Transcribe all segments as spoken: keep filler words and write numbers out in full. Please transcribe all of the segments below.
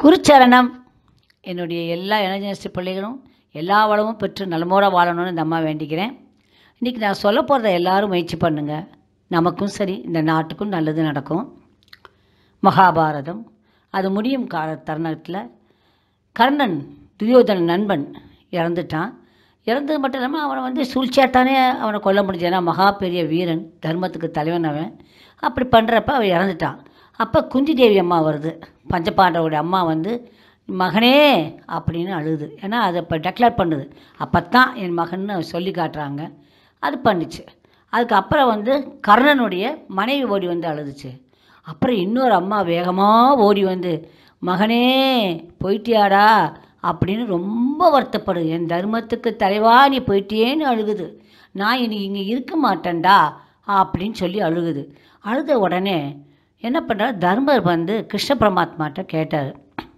குருச்சரணம். என்னுடைய எல்லா எனர்ஜினஸ்ட் பிள்ளைகளும் எல்லா வளமும் பெற்று நலமோடு வாழணும்னு இந்த அம்மா வேண்டிக்கிறேன். இன்றைக்கி நான் சொல்ல போகிறத எல்லோரும் முயற்சி பண்ணுங்கள். நமக்கும் சரி, இந்த நாட்டுக்கும் நல்லது நடக்கும். மகாபாரதம் அது முடியும் கால தருணத்தில் கர்ணன் துரியோதன நண்பன் இறந்துட்டான். இறந்தது மட்டும் இல்லாமல் அவனை வந்து சூழ்ச்சியாத்தானே அவனை கொல்ல முடிஞ்சு. ஏன்னா மகா பெரிய வீரன், தர்மத்துக்கு தலைவன் அவன். அப்படி பண்ணுறப்ப அவன் இறந்துட்டான். அப்போ குந்தி தேவி அம்மா வருது, பஞ்சபாண்டவோடைய அம்மா வந்து மகனே அப்படின்னு அழுது. ஏன்னா அதை இப்போ டெக்ளேர் பண்ணுது. அப்போ தான் என் மகன்னு சொல்லி காட்டுறாங்க. அது பண்ணிச்சு. அதுக்கப்புறம் வந்து கர்ணனுடைய மனைவி ஓடி வந்து அழுதுச்சு. அப்புறம் இன்னொரு அம்மா வேகமாக ஓடி வந்து மகனே போயிட்டியாடா அப்படின்னு ரொம்ப வருத்தப்படுது. என் தர்மத்துக்கு தலைவா நீ போயிட்டியேன்னு அழுகுது. நான் இனி இங்கே இருக்க மாட்டேன்டா அப்படின்னு சொல்லி அழுகுது. அழுத உடனே என்ன பண்ணுறாரு, தர்மர் வந்து கிருஷ்ண பரமாத்மாட்ட கேட்டார்,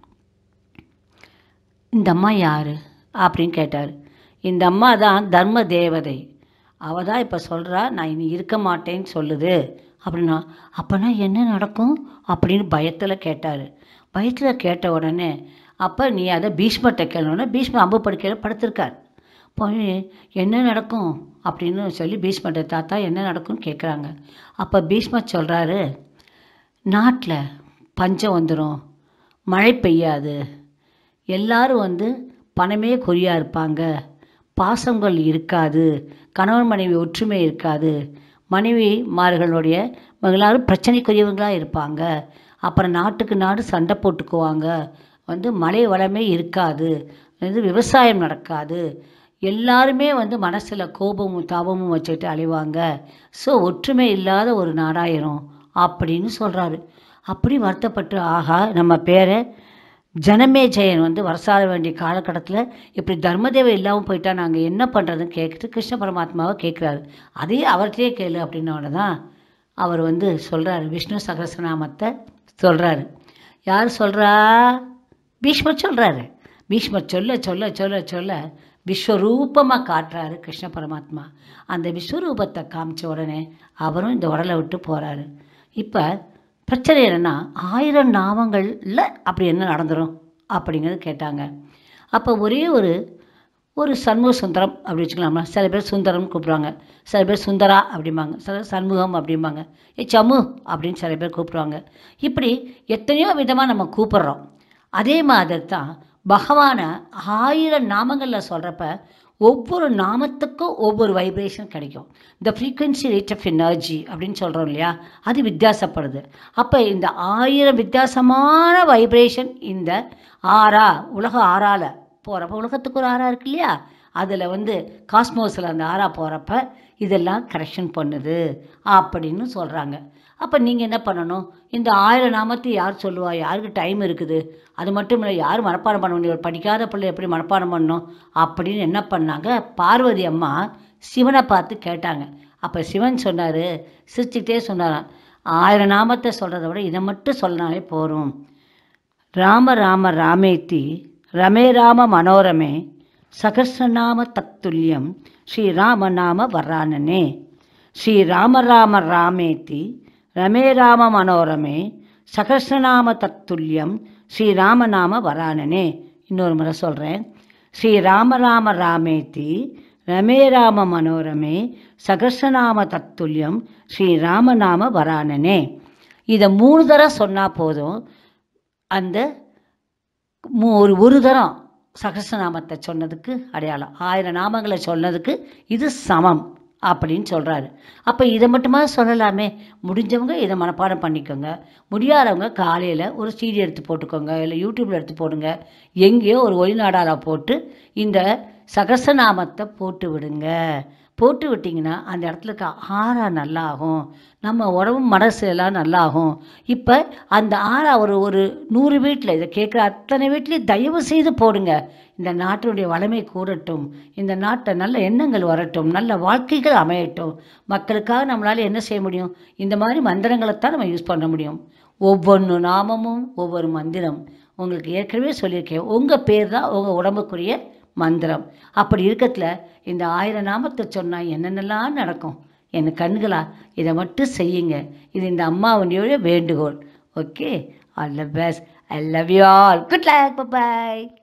இந்த அம்மா யார் அப்படின்னு கேட்டார். இந்த அம்மா தான் தர்ம தேவதை. அவள் தான் இப்போ சொல்கிறா நான் இனி இருக்க மாட்டேன்னு சொல்லுது அப்படின்னா. அப்போனா என்ன நடக்கும் அப்படின்னு பயத்தில் கேட்டார். பயத்தில் கேட்ட உடனே அப்போ நீ அதை பீஷ்மர்கிட்ட கேளணுன்னா பீஷ்மர் அம்பு படுக்கையில் படுத்திருக்கார். போய் என்ன நடக்கும் அப்படின்னு சொல்லி பீஷ்மர்கிட்ட தாத்தா என்ன நடக்கும்னு கேட்குறாங்க. அப்போ பீஷ்மர் சொல்கிறாரு, நாட்டில் பஞ்சம் வந்துடும், மழை பெய்யாது, எல்லாரும் வந்து பணமே குறியாக இருப்பாங்க, பாசங்கள் இருக்காது, கணவன் மனைவி ஒற்றுமை இருக்காது, மனைவிமார்களுடைய எல்லாரும் பிரச்சனைக்குரியவங்களாக இருப்பாங்க, அப்புறம் நாட்டுக்கு நாடு சண்டை போட்டுக்குவாங்க, வந்து மழை வளமே இருக்காது, வந்து விவசாயம் நடக்காது, எல்லாருமே வந்து மனசில் கோபமும் தாபமும் வச்சுட்டு அழிவாங்க, ஸோ ஒற்றுமை இல்லாத ஒரு நாடாயிரும் அப்படின்னு சொல்கிறாரு. அப்படி வருத்தப்பட்டு ஆகா நம்ம பேரை ஜனமே ஜெயன் வந்து வரசாட வேண்டிய காலகட்டத்தில் இப்படி தர்மதேவை இல்லாமல் போயிட்டா நாங்கள் என்ன பண்ணுறதுன்னு கேட்குறது கிருஷ்ண பரமாத்மாவை கேட்குறாரு. அதையே அவர்கிட்டே கேளு அப்படின்னோட தான் அவர் வந்து சொல்கிறாரு, விஷ்ணு சகஸ்ரநாமத்தை சொல்கிறாரு. யார் சொல்கிறா? பீஷ்மர் சொல்கிறாரு. பீஷ்மர் சொல்ல சொல்ல சொல்ல சொல்ல விஸ்வரூபமாக காட்டுறாரு கிருஷ்ண பரமாத்மா. அந்த விஸ்வரூபத்தை காமிச்ச உடனே அவரும் இந்த உடலை விட்டு போகிறாரு. இப்போ பிரச்சனை என்னென்னா, ஆயிரம் நாமங்களில் அப்படி என்ன நடந்துடும் அப்படிங்கிறது கேட்டாங்க. அப்போ ஒரே ஒரு ஒரு சண்முக சுந்தரம் அப்படி வச்சுக்கலாமா. சில பேர் சுந்தரம்னு கூப்பிடுவாங்க, சில பேர் சுந்தரா அப்படிம்பாங்க, சில சண்முகம் அப்படிம்பாங்க, ஏ சமு அப்படின்னு சில பேர் கூப்பிடுவாங்க. இப்படி எத்தனையோ விதமாக நம்ம கூப்பிட்றோம். அதே மாதிரி தான் பகவானை ஆயிரம் நாமங்களில் சொல்கிறப்ப ஒவ்வொரு நாமத்துக்கும் ஒவ்வொரு வைப்ரேஷன் கிடைக்கும். The frequency rate of energy அப்படின்னு சொல்கிறோம் இல்லையா, அது வித்தியாசப்படுது. அப்போ இந்த ஆயிரம் வித்தியாசமான வைப்ரேஷன் இந்த ஆறா உலக ஆறால் போகிறப்ப, உலகத்துக்கு ஒரு ஆறா இருக்கு இல்லையா, அதில் வந்து காஸ்மோஸில் அந்த ஆறா போகிறப்ப இதெல்லாம் கரெக்ஷன் பண்ணுது அப்படின்னு சொல்கிறாங்க. அப்போ நீங்கள் என்ன பண்ணணும், இந்த ஆயிரம் நாமத்தை யார் சொல்லுவா, யாருக்கு டைம் இருக்குது, அது மட்டும் இல்லை யார் மனப்பாடம் பண்ண முடியும், படிக்காத பிள்ளை எப்படி மனப்பாடம் பண்ணணும் அப்படின்னு என்ன பண்ணாங்க, பார்வதி அம்மா சிவனை பார்த்து கேட்டாங்க. அப்போ சிவன் சொன்னார், சிரிச்சுக்கிட்டே சொன்னாராம், ஆயிரம் நாமத்தை சொல்கிறத விட இதை மட்டும் சொன்னாலே போகும். ராம ராம ராமேத்தி ரமே ராம மனோரமே சகஸ்ரநாம தத்துல்யம் ஸ்ரீராம நாம வரானனே. ஸ்ரீ ராம ராம ராமேத்தி ரமே ராம மனோரமே சகஸ்ரநாம தத்துல்யம் ஸ்ரீராமநாம வரானனே. இன்னொரு முறை சொல்கிறேன், ஸ்ரீ ராம ராம ராமேத்தி ரமே ராம மனோரமே சகஸ்ரநாம தத்துல்யம் ஸ்ரீராமநாம வரானனே. இதை மூணு தரம் சொன்னால் போதும். அந்த ஒரு ஒரு தரம் சகஸ்ரநாமத்தை சொன்னதுக்கு அடையாளம், ஆயிரம் நாமங்களை சொன்னதுக்கு இது சமம் அப்படின்னு சொல்கிறாரு. அப்போ இதை மட்டுமா சொல்லலாமே, முடிஞ்சவங்க இதை மனப்பாடம் பண்ணிக்கோங்க, முடியாதவங்க காலையில் ஒரு சீடி எடுத்து போட்டுக்கோங்க, இல்லை யூடியூப்பில் எடுத்து போடுங்க, எங்கேயோ ஒரு ஒளிநாடால போட்டு இந்த சகஸ்ரநாமத்தை போட்டு விடுங்க. போட்டு விட்டிங்கன்னா அந்த இடத்துல இருக்க ஆறா நல்லாகும், நம்ம உடம்பு மனசு எல்லாம் நல்லாகும். இப்போ அந்த ஆறா ஒரு ஒரு நூறு வீட்டில் இதை கேட்குற அத்தனை வீட்லேயும் தயவு செய்து போடுங்க. இந்த நாட்டினுடைய வளமை கூடட்டும், இந்த நாட்டை நல்ல எண்ணங்கள் வரட்டும், நல்ல வாழ்க்கைகள் அமையட்டும். மக்களுக்காக நம்மளால் என்ன செய்ய முடியும், இந்த மாதிரி மந்திரங்களைத்தான் நம்ம யூஸ் பண்ண முடியும். ஒவ்வொன்று நாமமும் ஒவ்வொரு மந்திரம். உங்களுக்கு ஏற்கனவே சொல்லியிருக்கேன், உங்கள் பேர் தான் உங்கள் உடம்புக்குரிய மந்திரம். அப்படி இருக்கத்துல இந்த ஆயிரம் நாமத்தை சொன்னால் என்னென்னலாம் நடக்கும். என் கண்களா இதை மட்டும் செய்யுங்க. இது இந்த அம்மாவுடைய வேண்டுகோள். Okay, all the best. I love you all. Good luck. Bye.